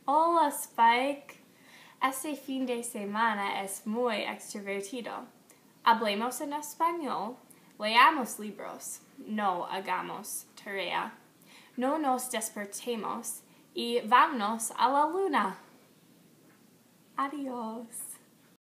Hola, Spike. Este fin de semana es muy extrovertido. Hablemos en español. Leamos libros. No hagamos tarea. No nos despertemos y vámonos a la luna. Adiós.